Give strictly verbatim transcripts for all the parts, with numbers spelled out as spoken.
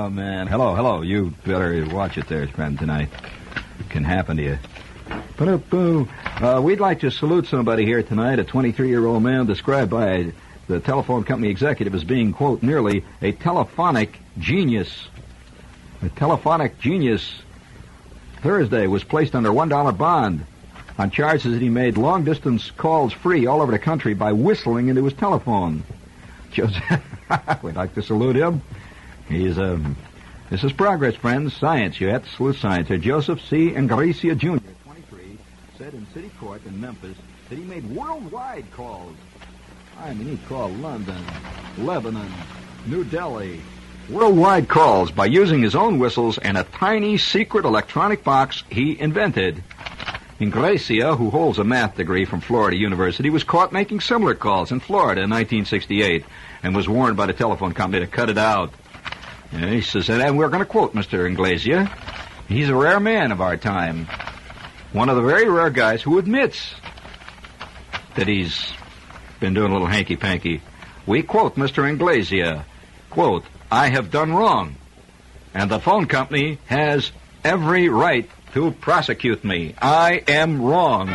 Oh, man. Hello, hello. You better watch it there, friend, tonight. It can happen to you. Uh, we'd like to salute somebody here tonight, a twenty-three-year-old man described by the telephone company executive as being, quote, nearly a telephonic genius. A telephonic genius. Thursday was placed under one dollar bond on charges that he made long-distance calls free all over the country by whistling into his telephone. Joseph, we'd like to salute him. He's, um, this is progress, friends. Science. You have to salute science. Here, Joseph C. Ingresia, Junior, twenty-three, said in city court in Memphis that he made worldwide calls. I mean, he called London, Lebanon, New Delhi. Worldwide calls by using his own whistles and a tiny secret electronic box he invented. Ingresia, who holds a math degree from Florida University, was caught making similar calls in Florida in nineteen sixty-eight and was warned by the telephone company to cut it out. And he says, and we're going to quote Mister Inglesia. He's a rare man of our time. One of the very rare guys who admits that he's been doing a little hanky-panky. We quote Mister Inglesia. Quote, I have done wrong, and the phone company has every right to prosecute me. I am wrong.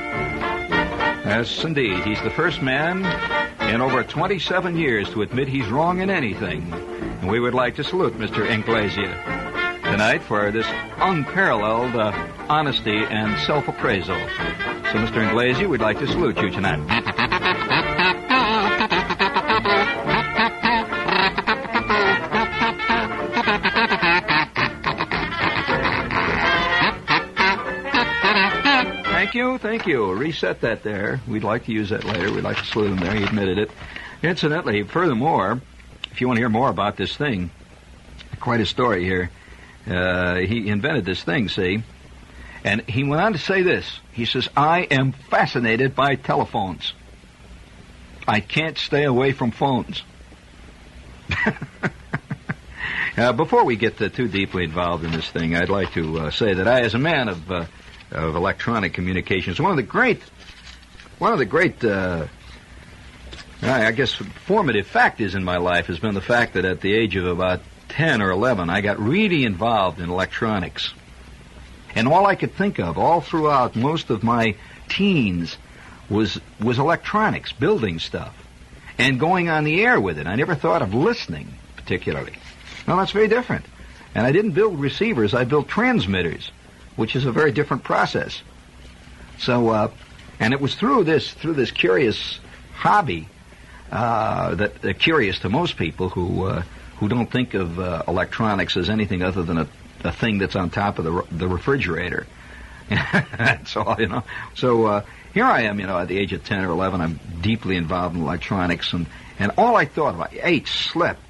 Yes, indeed. He's the first man in over twenty-seven years to admit he's wrong in anything. And we would like to salute Mister Inglesia tonight for this unparalleled uh, honesty and self-appraisal. So, Mister Inglesia, we'd like to salute you tonight. Thank you, thank you. Reset that there. We'd like to use that later. We'd like to salute him there. He admitted it. Incidentally, furthermore, if you want to hear more about this thing, quite a story here. Uh, he invented this thing, see? And he went on to say this. He says, I am fascinated by telephones. I can't stay away from phones. uh, before we get uh, too deeply involved in this thing, I'd like to uh, say that I, as a man of... Uh, of electronic communications. One of the great, one of the great, uh, I guess, formative factors in my life has been the fact that at the age of about ten or eleven, I got really involved in electronics. And all I could think of all throughout most of my teens was was electronics, building stuff, and going on the air with it. I never thought of listening particularly. Well, that's very different. And I didn't build receivers, I built transmitters, which is a very different process. So, uh, and it was through this through this curious hobby uh, that uh, curious to most people who uh, who don't think of uh, electronics as anything other than a, a thing that's on top of the the refrigerator. That's all, you know. So uh, here I am, you know, at the age of ten or eleven. I'm deeply involved in electronics, and, and all I thought about, ate, slept,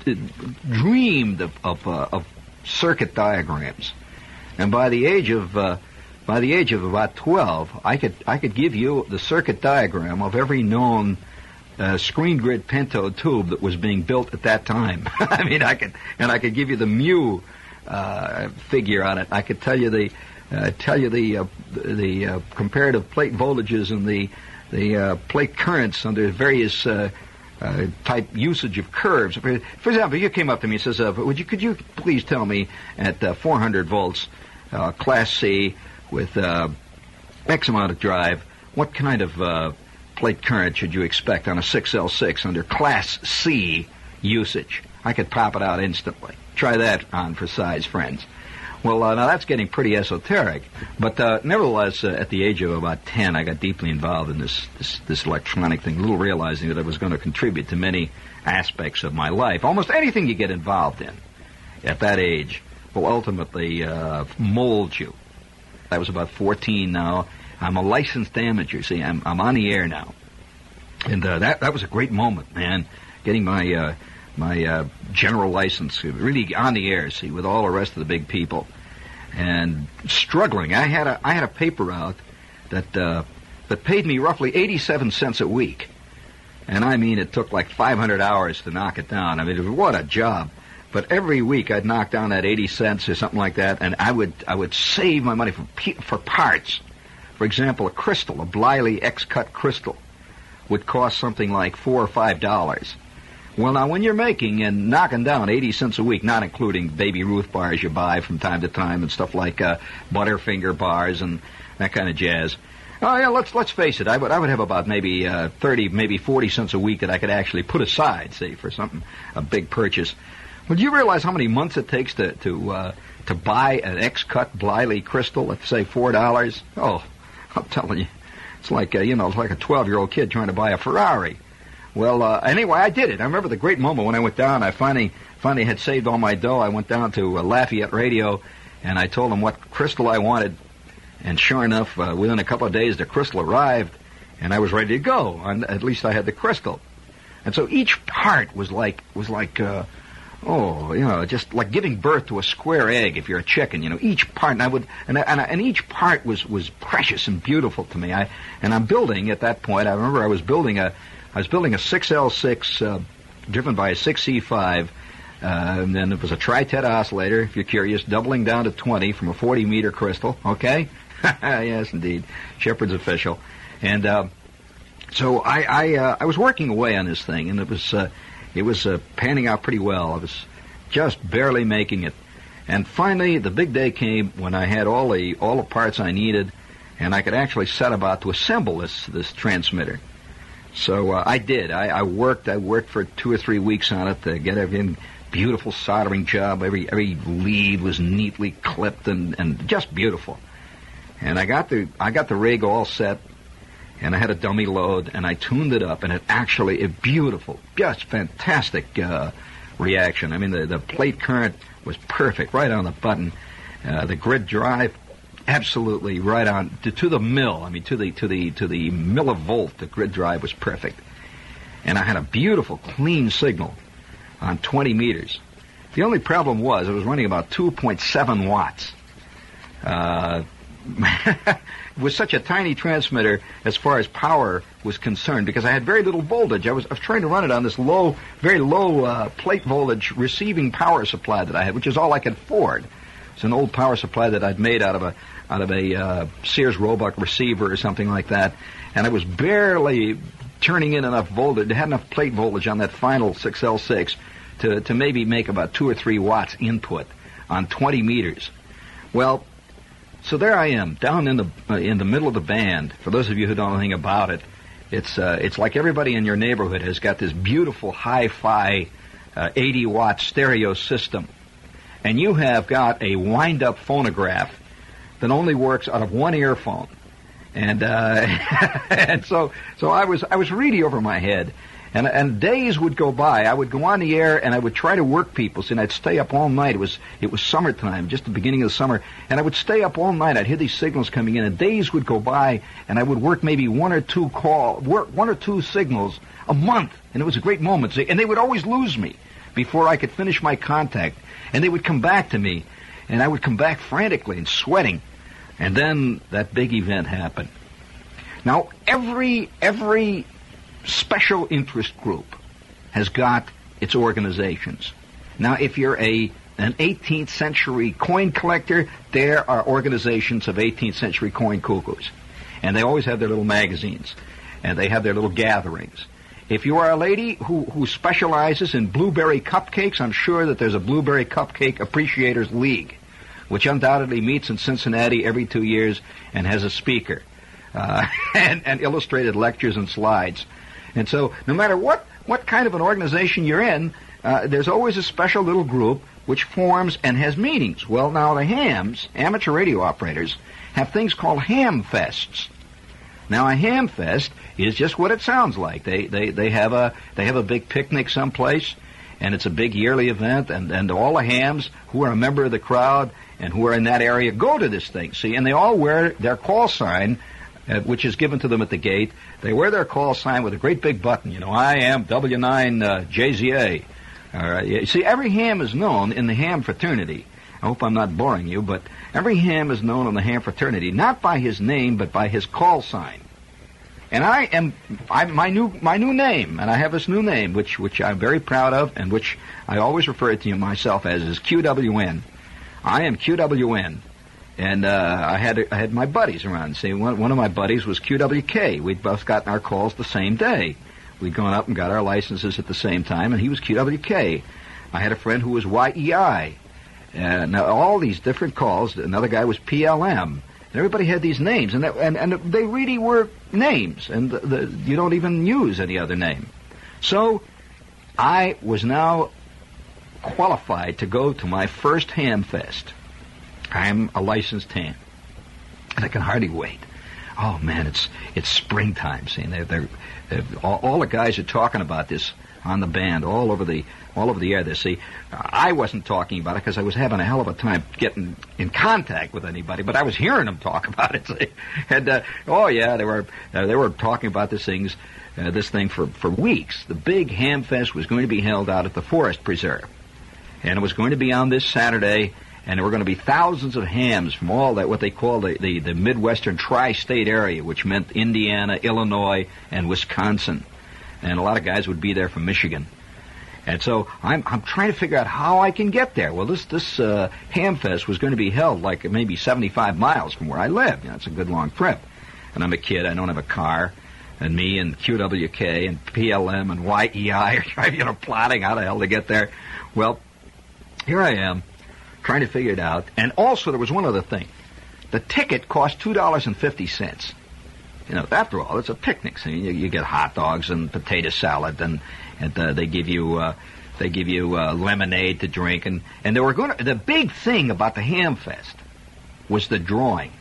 dreamed of of, uh, of circuit diagrams. And by the age of uh, by the age of about twelve, I could I could give you the circuit diagram of every known uh, screen grid pentode tube that was being built at that time. I mean, I could and I could give you the mu uh, figure on it. I could tell you the uh, tell you the uh, the uh, comparative plate voltages and the the uh, plate currents under various uh, uh, type usage of curves. For, for example, you came up to me and says, uh, "Would you could you please tell me at uh, four hundred volts?" Uh, Class C with uh, X amount of drive, what kind of uh, plate current should you expect on a six L six under Class C usage? I could pop it out instantly. Try that on for size, friends. Well, uh, now that's getting pretty esoteric, but uh, nevertheless, uh, at the age of about ten, I got deeply involved in this, this, this electronic thing, little realizing that I was going to contribute to many aspects of my life. Almost anything you get involved in at that age will ultimately uh, mold you. I was about fourteen now. I'm a licensed amateur. See, I'm I'm on the air now, and uh, that that was a great moment, man. Getting my uh, my uh, general license, really on the air. See, with all the rest of the big people, and struggling. I had a I had a paper out that uh, that paid me roughly eighty-seven cents a week, and I mean it took like five hundred hours to knock it down. I mean, what a job. But every week I'd knock down that eighty cents or something like that, and I would I would save my money for for parts. For example, a crystal, a Bliley X-cut crystal, would cost something like four or five dollars. Well, now, when you're making and knocking down eighty cents a week, not including Baby Ruth bars you buy from time to time and stuff like uh, Butterfinger bars and that kind of jazz. Oh, yeah, let's let's face it. I would I would have about maybe uh, thirty, maybe forty cents a week that I could actually put aside, say, for something, a big purchase. Well, do you realize how many months it takes to to uh, to buy an X-cut Bliley crystal at, say, four dollars? Oh, I'm telling you, it's like, uh, you know, it's like a twelve-year-old kid trying to buy a Ferrari. Well, uh, anyway, I did it. I remember the great moment when I went down. I finally finally had saved all my dough. I went down to uh, Lafayette Radio, and I told them what crystal I wanted. And sure enough, uh, within a couple of days, the crystal arrived, and I was ready to go. And at least I had the crystal. And so each part was like was like, uh, oh, you know, just like giving birth to a square egg if you're a chicken. You know, each part, and I would, and I, and, I, and each part was was precious and beautiful to me. I and I'm building at that point. I remember I was building a. I was building a six L six uh, driven by a six C five, uh, and then it was a tri-tet oscillator, if you're curious, doubling down to twenty from a forty meter crystal, okay? Yes, indeed. Shepherd's official. And uh, so I I, uh, I was working away on this thing, and it was uh, it was uh, panning out pretty well. I was just barely making it. And finally, the big day came when I had all the all the parts I needed, and I could actually set about to assemble this this transmitter. So uh, I did. I, I worked. I worked for two or three weeks on it to get everything. Beautiful soldering job. Every every lead was neatly clipped and, and just beautiful. And I got the I got the rig all set, and I had a dummy load, and I tuned it up, and it actually a beautiful, just fantastic uh, reaction. I mean, the the plate current was perfect, right on the button. Uh, the grid drive. Absolutely right on to, to the mill. I mean, to the to the to the millivolt. The grid drive was perfect, and I had a beautiful, clean signal on twenty meters. The only problem was it was running about two point seven watts. Uh, with such a tiny transmitter as far as power was concerned, because I had very little voltage. I was, I was trying to run it on this low, very low uh, plate voltage receiving power supply that I had, which is all I could afford. It's an old power supply that I'd made out of a out of a uh, Sears Roebuck receiver or something like that, and I was barely turning in enough voltage. It had enough plate voltage on that final six L six to to maybe make about two or three watts input on twenty meters. Well, so there I am down in the uh, in the middle of the band. For those of you who don't know anything about it, it's uh, it's like everybody in your neighborhood has got this beautiful hi-fi uh, eighty watt stereo system. And you have got a wind-up phonograph that only works out of one earphone, and uh, and so so I was I was really over my head, and and days would go by. I would go on the air and I would try to work people, and I'd stay up all night. It was it was summertime, just the beginning of the summer, and I would stay up all night. I'd hear these signals coming in, and days would go by, and I would work maybe one or two call work one or two signals a month, and it was a great moment. And they would always lose me before I could finish my contact. And they would come back to me, and I would come back frantically and sweating. And then that big event happened. Now, every every special interest group has got its organizations. Now, if you're a an eighteenth century coin collector, there are organizations of eighteenth century coin cuckoos. And they always have their little magazines, and they have their little gatherings. If you are a lady who, who specializes in blueberry cupcakes, I'm sure that there's a Blueberry Cupcake Appreciators League, which undoubtedly meets in Cincinnati every two years and has a speaker uh, and, and illustrated lectures and slides. And so no matter what, what kind of an organization you're in, uh, there's always a special little group which forms and has meetings. Well, now the hams, amateur radio operators, have things called ham fests. Now, a ham fest is just what it sounds like. They they they have a they have a big picnic someplace, and it's a big yearly event, and, and all the hams who are a member of the crowd and who are in that area go to this thing. See, and they all wear their call sign, uh, which is given to them at the gate. They wear their call sign with a great big button. You know, I am W nine uh, J Z A. All right. You see, every ham is known in the ham fraternity. I hope I'm not boring you, but every ham is known in the ham fraternity, not by his name, but by his call sign. And I am I, my new my new name, and I have this new name, which which I'm very proud of, and which I always refer to myself as is Q W N. I am Q W N, and uh, I had I had my buddies around. See, one one of my buddies was Q W K. We'd both gotten our calls the same day. we'd gone up and got our licenses at the same time, and he was Q W K. I had a friend who was Y E I. And now all these different calls. Another guy was P L M. And everybody had these names, and, that, and and they really were names, and the, the, you don't even use any other name. So I was now qualified to go to my first Hamfest. I'm a licensed ham, and I can hardly wait. Oh man, it's it's springtime. See, they're, they're, they're, all, all the guys are talking about this on the band, all over the all over the air. There, see, I wasn't talking about it because I was having a hell of a time getting in contact with anybody, but I was hearing them talk about it. See? And uh, oh yeah, they were uh, they were talking about this things, uh, this thing for for weeks. The big Hamfest was going to be held out at the Forest Preserve, and it was going to be on this Saturday. And there were going to be thousands of hams from all that, what they call the, the, the Midwestern tri-state area, which meant Indiana, Illinois, and Wisconsin. And a lot of guys would be there from Michigan. And so I'm I'm trying to figure out how I can get there. Well, this this uh, Hamfest was going to be held like maybe seventy-five miles from where I live. You know, it's a good long trip. And I'm a kid. I don't have a car. And me and Q W K and P L M and Y E I are you know, plotting how the hell to get there. Well, here I am, trying to figure it out. And also, there was one other thing. The ticket cost two dollars and fifty cents. You know, after all, it's a picnic. So you, you get hot dogs and potato salad, and, and uh, they give you uh, they give you uh, lemonade to drink. And, and they were going to, the big thing about the Hamfest was the drawing.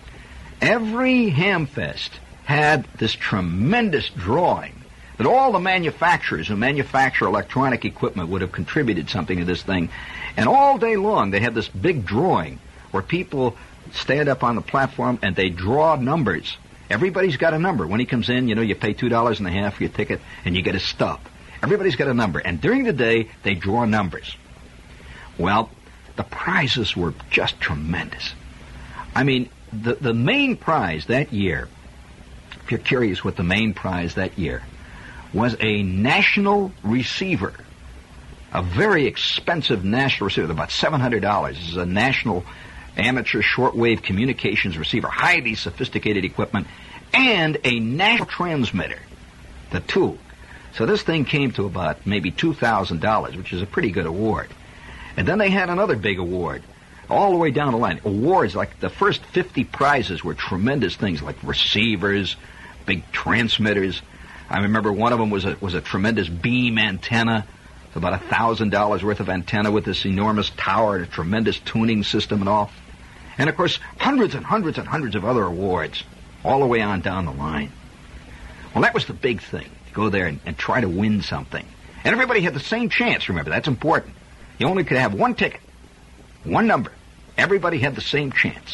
Every Hamfest had this tremendous drawing that all the manufacturers who manufacture electronic equipment would have contributed something to this thing. And all day long, they had this big drawing where people stand up on the platform and they draw numbers. Everybody's got a number. When he comes in, you know, you pay two dollars and a half for your ticket and you get a stub. Everybody's got a number. And during the day, they draw numbers. Well, the prizes were just tremendous. I mean, the, the main prize that year, if you're curious what the main prize that year, was a national receiver. A very expensive national receiver, about seven hundred dollars. This is a national amateur shortwave communications receiver, highly sophisticated equipment, and a national transmitter, the two. So this thing came to about maybe two thousand dollars, which is a pretty good award. And then they had another big award, all the way down the line. Awards, like the first fifty prizes were tremendous things, like receivers, big transmitters. I remember one of them was a, was a tremendous beam antenna. About a thousand dollars worth of antenna with this enormous tower and a tremendous tuning system and all. And of course, hundreds and hundreds and hundreds of other awards all the way on down the line. Well, that was the big thing, to go there and, and try to win something. And everybody had the same chance, remember, that's important. You only could have one ticket, one number. Everybody had the same chance.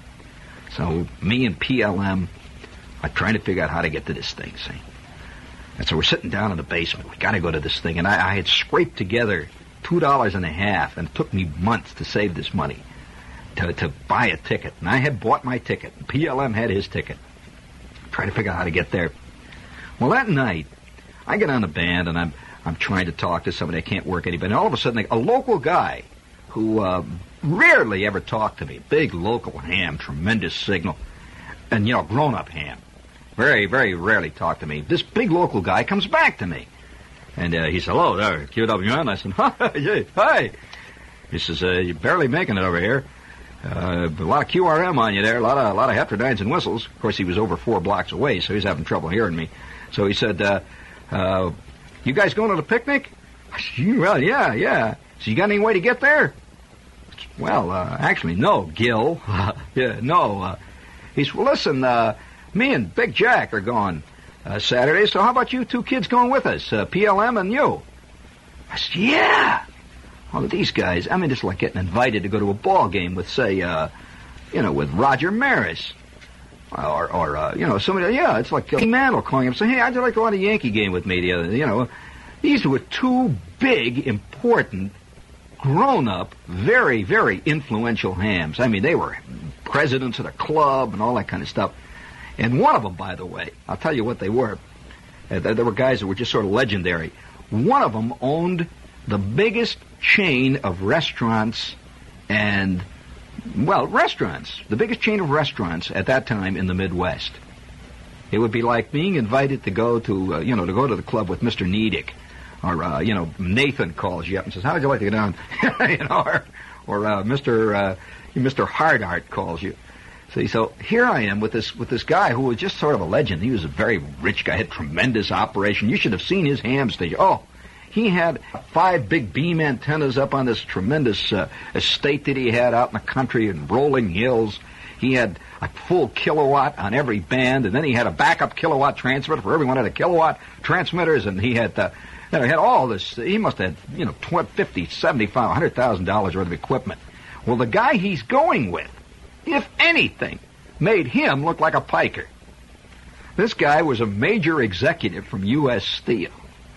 So me and P L M are trying to figure out how to get to this thing, see. And so we're sitting down in the basement. We got to go to this thing. And I, I had scraped together two dollars and a half, and it took me months to save this money to, to buy a ticket. And I had bought my ticket. P L M had his ticket. Trying to figure out how to get there. Well, that night, I get on the band, and I'm I'm trying to talk to somebody. I can't work anybody. And all of a sudden, a local guy who uh, rarely ever talked to me, big local ham, tremendous signal, and, you know, grown-up ham. Very, very rarely talk to me. This big local guy comes back to me. And uh, he said, hello there, Q W N. I said, hi. hi. He says, uh, you're barely making it over here. Uh, a lot of Q R M on you there, a lot of a lot of heterodynes and whistles. Of course, he was over four blocks away, so he's having trouble hearing me. So he said, uh, uh, you guys going to the picnic? I said, well, yeah, yeah. So you got any way to get there? Well, uh, actually, no, Gil. yeah, no. Uh, he said, well, listen, uh, me and Big Jack are going uh, Saturday, so how about you two kids going with us, uh, P L M and you? I said, yeah. Oh, these guys, I mean, it's like getting invited to go to a ball game with, say, uh, you know, with Roger Maris. Or, or uh, you know, somebody, yeah, it's like uh, Mantle calling him saying, hey, I'd like to go to a Yankee game with me the other, you know. These were two big, important, grown-up, very, very influential hams. I mean, they were presidents of the club and all that kind of stuff. And one of them, by the way, I'll tell you what they were. Uh, there were guys that were just sort of legendary. One of them owned the biggest chain of restaurants and, well, restaurants. The biggest chain of restaurants at that time in the Midwest. It would be like being invited to go to, uh, you know, to go to the club with Mister Nedick. Or, uh, you know, Nathan calls you up and says, how would you like to get down? you know, or, or uh, Mister Uh, Mister Hardart calls you. See, so here I am with this with this guy who was just sort of a legend. He was a very rich guy, had tremendous operation. You should have seen his ham station. Oh, he had five big beam antennas up on this tremendous uh, estate that he had out in the country in rolling hills. He had a full kilowatt on every band, and then he had a backup kilowatt transmitter for everyone had a kilowatt transmitters, and he had uh, you know, he had all this. He must have had, you know, twenty, fifty, seventy-five, one hundred thousand dollars worth of equipment. Well, the guy he's going with, if anything, made him look like a piker. This guy was a major executive from U S Steel.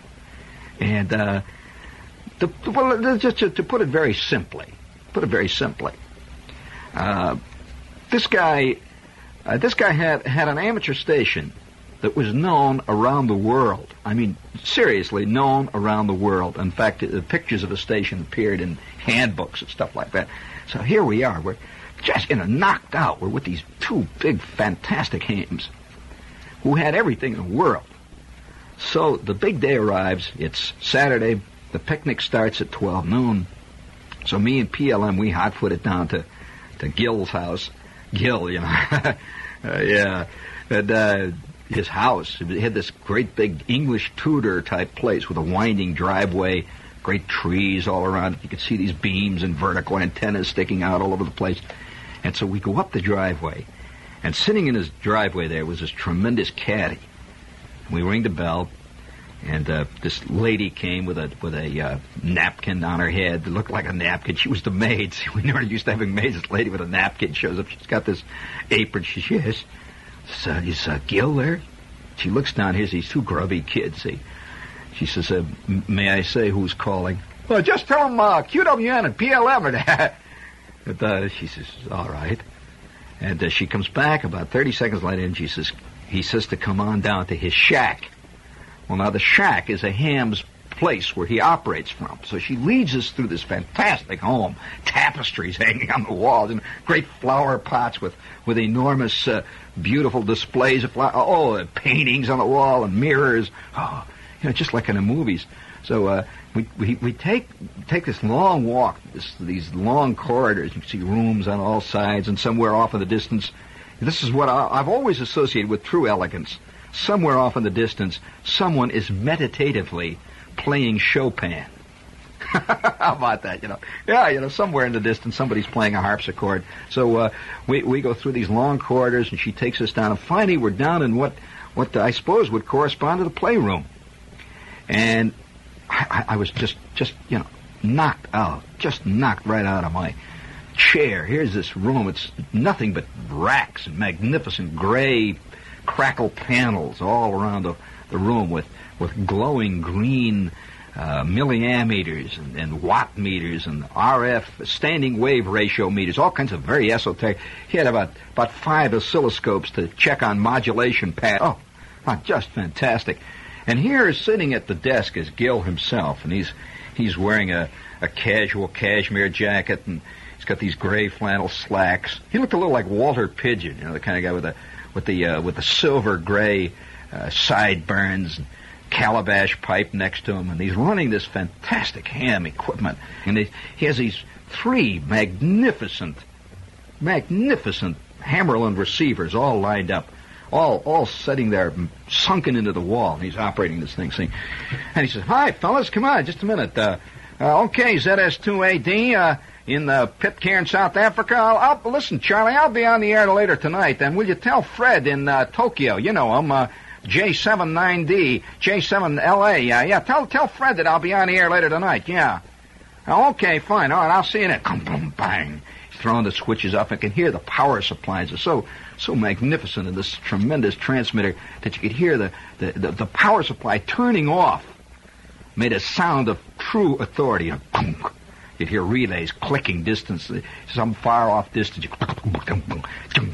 And uh, to, well, just to, to put it very simply, put it very simply, uh, this guy, uh, this guy had, had an amateur station that was known around the world. I mean, seriously, known around the world. In fact, the pictures of the station appeared in handbooks and stuff like that. So here we are. We're just, you know, knocked out. We're with these two big, fantastic hams who had everything in the world. So the big day arrives. It's Saturday. The picnic starts at twelve noon. So me and P L M, we hot-foot it down to, to Gil's house. Gil, you know. uh, yeah. And, uh, his house. It had this great big English Tudor-type place with a winding driveway, great trees all around it. You could see these beams and vertical antennas sticking out all over the place. And so we go up the driveway, and sitting in his driveway there was this tremendous caddy. We ring the bell, and uh, this lady came with a with a uh, napkin on her head that looked like a napkin. She was the maid. See, we never used to having maids. This lady with a napkin shows up. She's got this apron. She says, So, is uh, Gil there? She looks down. Here's these two grubby kids. See, she says, uh, "May I say who's calling?" Well, just tell them uh, Q W N and P L M are there. But uh, she says, "All right." And uh, she comes back about thirty seconds later, and she says, "He says to come on down to his shack." Well, now the shack is a ham's place where he operates from. So she leads us through this fantastic home, tapestries hanging on the walls, and great flower pots with, with enormous, uh, beautiful displays of flowers. Oh, paintings on the wall and mirrors. Oh, you know, just like in the movies. So uh, we, we we take take this long walk, this, these long corridors. You can see rooms on all sides, and somewhere off in the distance, this is what I, I've always associated with true elegance. Somewhere off in the distance, someone is meditatively playing Chopin. How about that, you know? Yeah, you know, somewhere in the distance, somebody's playing a harpsichord. So uh, we we go through these long corridors, and she takes us down, and finally we're down in what, what I suppose would correspond to the playroom. And I, I was just, just, you know, knocked out, just knocked right out of my chair. Here's this room. It's nothing but racks and magnificent gray crackle panels all around the, the room with, with glowing green uh, milliammeters and, and watt meters and R F standing wave ratio meters, all kinds of very esoteric. He had about, about five oscilloscopes to check on modulation pattern. Oh, oh, just fantastic. And here, sitting at the desk, is Gil himself, and he's he's wearing a, a casual cashmere jacket, and he's got these gray flannel slacks. He looked a little like Walter Pidgeon, you know, the kind of guy with the with the uh, with the silver gray uh, sideburns, and calabash pipe next to him, and he's running this fantastic ham equipment, and he, he has these three magnificent, magnificent Hammerland receivers all lined up. All all sitting there, sunken into the wall. And he's operating this thing, see. And he says, "Hi, fellas, come on, just a minute. Uh, uh, okay, Z S two A D uh, in the Pitcairn, South Africa. I'll, I'll listen, Charlie. I'll be on the air later tonight. And will you tell Fred in uh, Tokyo? You know him, uh, J seven nine D, J seven L A. Uh, yeah, tell tell Fred that I'll be on the air later tonight. Yeah. Uh, okay, fine. All right, I'll see you then. Boom, boom, bang." Throwing the switches up, and can hear the power supplies are so so magnificent in this tremendous transmitter that you could hear the, the, the, the power supply turning off. Made a sound of true authority. You know, you'd hear relays clicking distance, some far off distance. You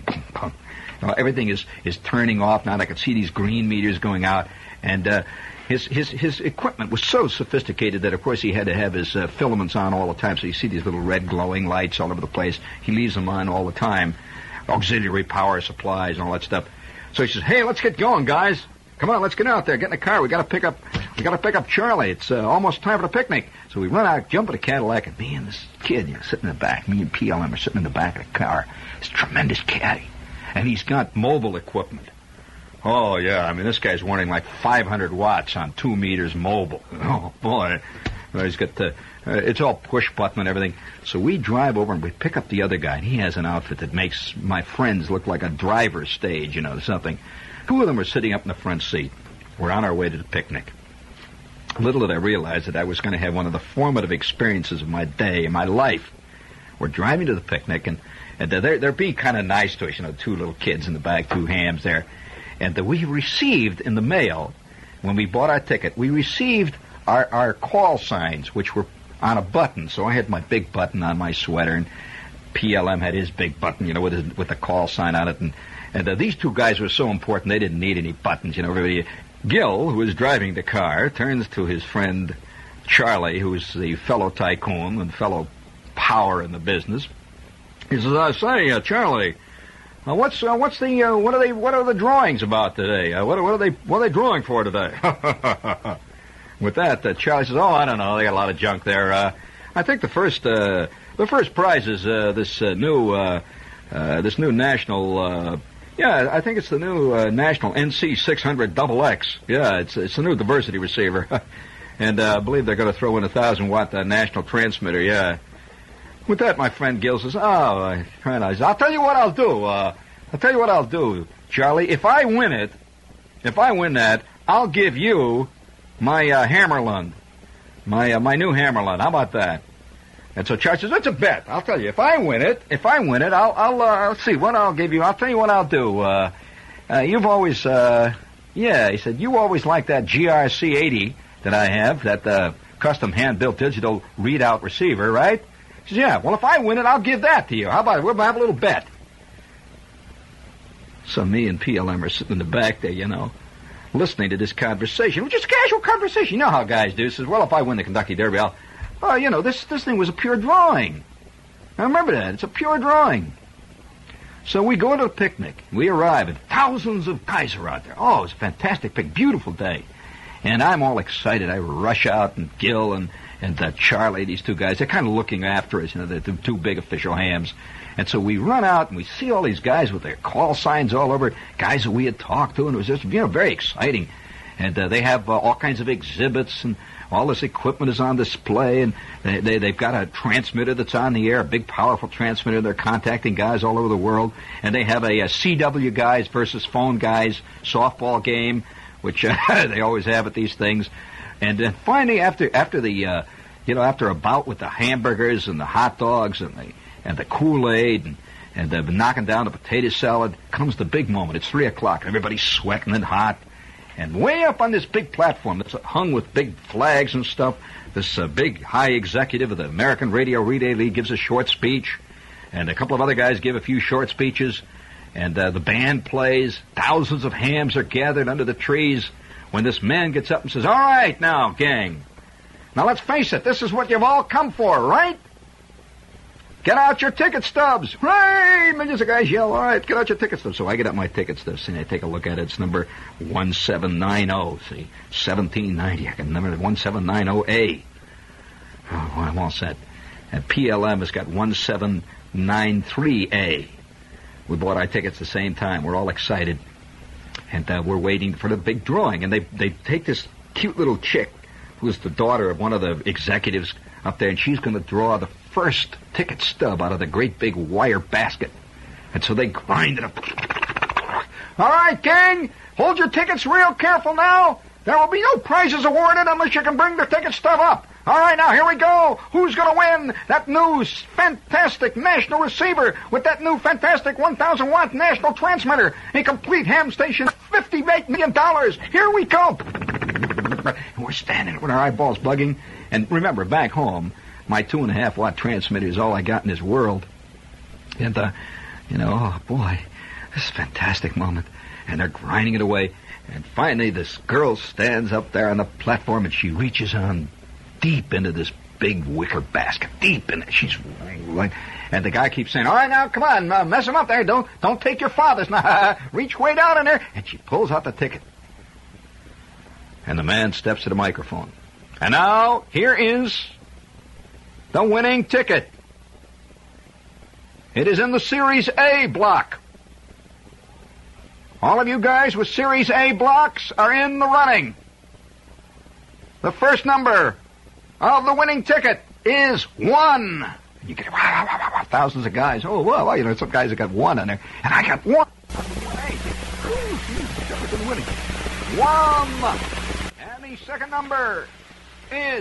know, everything is, is turning off now. And I could see these green meters going out, and uh, His, his his equipment was so sophisticated that, of course, he had to have his uh, filaments on all the time. So you see these little red glowing lights all over the place. He leaves them on all the time. Auxiliary power supplies and all that stuff. So he says, hey, let's get going, guys. Come on, let's get out there. Get in the car. We got to pick up. We got to pick up Charlie. It's uh, almost time for the picnic. So we run out, jump in the Cadillac, and me and this kid, you know, sitting in the back. Me and P L M are sitting in the back of the car. This tremendous caddy, and he's got mobile equipment. Oh yeah, I mean this guy's running like five hundred watts on two meters mobile. Oh boy, well, he's got the. Uh, it's all push button and everything. So we drive over and we pick up the other guy, and he has an outfit that makes my friends look like a driver's stage, you know, something. Two of them are sitting up in the front seat. We're on our way to the picnic. Little did I realize that I was going to have one of the formative experiences of my day, in my life. We're driving to the picnic, and, and they're, they're being kind of nice to us, you know, two little kids in the back, two hams there. And uh, we received in the mail, when we bought our ticket, we received our, our call signs, which were on a button. So I had my big button on my sweater, and P L M had his big button, you know, with his, with the call sign on it. And, and uh, these two guys were so important, they didn't need any buttons, you know, everybody. Gil, who was driving the car, turns to his friend Charlie, who's the fellow tycoon and fellow power in the business. He says, "I say, uh, Charlie, uh, what's uh, what's the uh, what are they what are the drawings about today? Uh, what, what are they what are they drawing for today?" With that, uh, Charlie says, "Oh, I don't know. They got a lot of junk there. Uh, I think the first uh, the first prize is uh, this uh, new uh, uh, this new national." Uh, Yeah, I think it's the new uh, national N C six hundred double X. Yeah, it's it's the new diversity receiver. And uh, I believe they're going to throw in a one thousand watt uh, national transmitter, yeah. With that, my friend Gil says, oh, uh, very nice. I'll tell you what I'll do. Uh, I'll tell you what I'll do, Charlie. If I win it, if I win that, I'll give you my uh, Hammerlund, my uh, my new Hammerlund. How about that? And so Charlie says, that's a bet. I'll tell you, if I win it, if I win it, I'll, I'll, uh, let's see, what I'll give you. I'll tell you what I'll do. Uh, uh, you've always, uh, yeah, he said, you always like that G R C eighty that I have, that uh, custom hand-built digital readout receiver, right? He says, yeah, well, if I win it, I'll give that to you. How about it? We'll have a little bet. So me and P L M are sitting in the back there, you know, listening to this conversation, which is a casual conversation. You know how guys do. He says, well, if I win the Kentucky Derby, I'll... Oh, you know, this this thing was a pure drawing. I remember that. It's a pure drawing. So we go to the picnic. We arrive, and thousands of guys are out there. Oh, it's a fantastic picnic. Beautiful day. And I'm all excited. I rush out, and Gil and, and uh, Charlie, these two guys, they're kind of looking after us. You know, they're the two big official hams. And so we run out, and we see all these guys with their call signs all over, guys that we had talked to, and it was just, you know, very exciting. And uh, they have uh, all kinds of exhibits, and all this equipment is on display, and they, they, they've got a transmitter that's on the air, a big, powerful transmitter. They're contacting guys all over the world, and they have a, a C W guys versus phone guys softball game, which uh, they always have at these things. And then finally, after after the, uh, you know, after a bout with the hamburgers and the hot dogs and the and the Kool-Aid and and uh, knocking down the potato salad, comes the big moment. It's three o'clock, and everybody's sweating and hot. And way up on this big platform that's hung with big flags and stuff, this uh, big high executive of the American Radio Relay League gives a short speech, and a couple of other guys give a few short speeches, and uh, the band plays. Thousands of hams are gathered under the trees when this man gets up and says, all right now, gang, now let's face it, this is what you've all come for, right? Get out your ticket stubs. Hooray! Millions of guys yell, all right, get out your ticket stubs. So I get out my ticket stubs, and I take a look at it. It's number one seven nine zero, see, seventeen ninety. I can remember one seven nine zero A. Oh, well, I'm all set. And P L M has got one seven nine three A. We bought our tickets at the same time. We're all excited. And uh, we're waiting for the big drawing. And they, they take this cute little chick who's the daughter of one of the executives up there, and she's going to draw the first ticket stub out of the great big wire basket. And so they grind it up. All right, gang, hold your tickets real careful now. There will be no prizes awarded unless you can bring the ticket stub up. All right, now, here we go. Who's going to win that new fantastic national receiver with that new fantastic one thousand watt national transmitter? A complete ham station, fifty-eight million dollars. Here we go. And we're standing with our eyeballs bugging. And remember, back home, my two and a half watt transmitter is all I got in this world. And, uh, you know, oh, boy, this is a fantastic moment. And they're grinding it away. And finally, this girl stands up there on the platform, and she reaches on deep into this big wicker basket, deep in it. She's like, And the guy keeps saying, all right, now, come on, uh, mess him up there. Don't don't take your father's. Now, reach way down in there. And she pulls out the ticket. And the man steps to the microphone. And now, here is the winning ticket. It is in the Series A block. All of you guys with Series A blocks are in the running. The first number of the winning ticket is one. You get wow, wow, wow, wow, thousands of guys. Oh, well, you know, some guys have got one on there. And I got one. One. And the second number is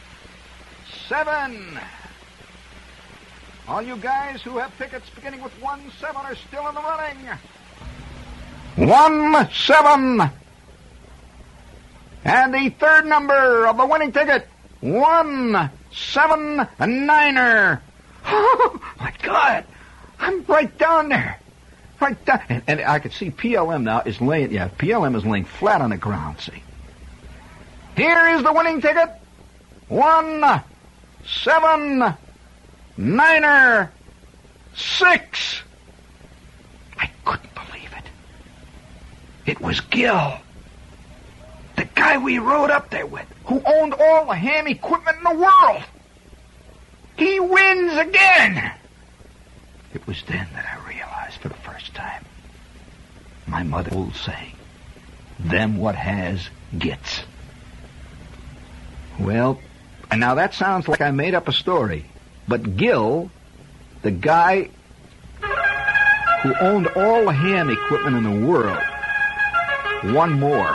seven. All you guys who have tickets beginning with one seven are still in the running. One seven. And the third number of the winning ticket, one seven niner. Oh, my God. I'm right down there. Right down. And, and I could see P L M now is laying, yeah, P L M is laying flat on the ground, see. Here is the winning ticket. One seven niner six. I couldn't believe it. It was Gil. The guy we rode up there with, who owned all the ham equipment in the world. He wins again. It was then that I realized for the first time my mother's old saying, them what has gets. Well, and now that sounds like I made up a story, but Gil, the guy who owned all the ham equipment in the world, won more.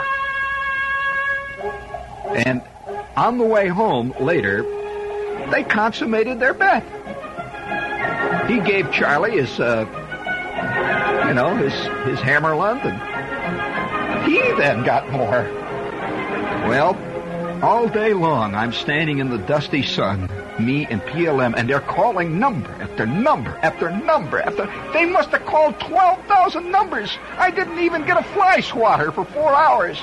And on the way home later, they consummated their bet. He gave Charlie his, uh, you know, his his Hammerland, and he then got more. Well, all day long, I'm standing in the dusty sun, me and P L M, and they're calling number after number after number after... They must have called twelve thousand numbers. I didn't even get a fly swatter for four hours.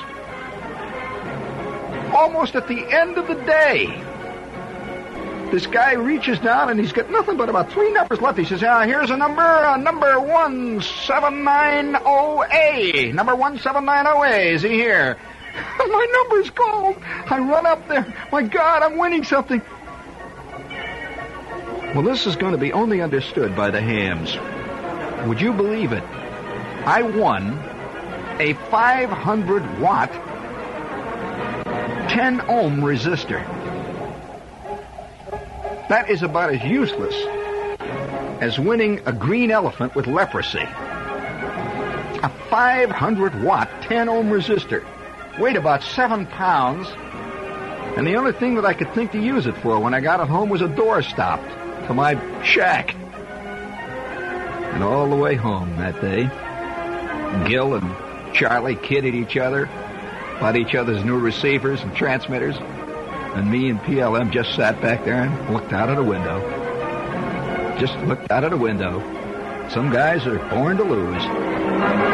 Almost at the end of the day, this guy reaches down and he's got nothing but about three numbers left. He says, ah, here's a number, uh, number one seven nine zero A. Number one seven nine zero A. Is he here? My number's called. I run up there. My God, I'm winning something. Well, this is going to be only understood by the hams. Would you believe it? I won a five hundred watt ten ohm resistor. That is about as useless as winning a green elephant with leprosy. A five hundred watt ten ohm resistor weighed about seven pounds, and the only thing that I could think to use it for when I got it home was a door stop to my shack. And all the way home that day, Gil and Charlie kidded each other about each other's new receivers and transmitters, and me and P L M just sat back there and looked out of the window. Just looked out of the window. Some guys are born to lose.